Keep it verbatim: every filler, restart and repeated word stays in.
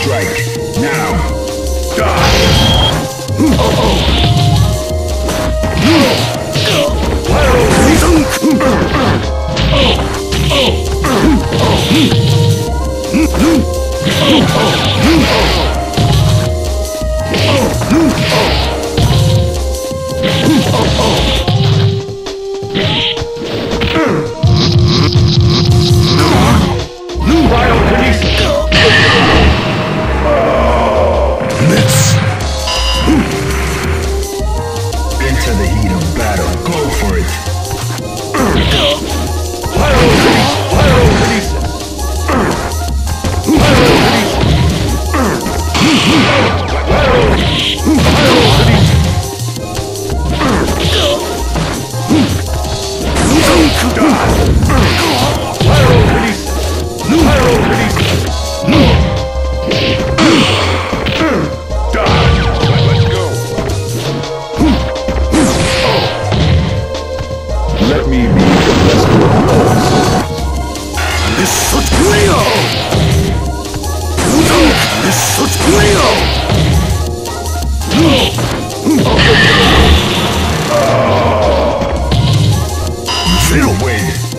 strike. Now. Into the heat of battle, go for it. Let me be the best of yours. Nisotsuyo! Nisotsuyo! Zero win.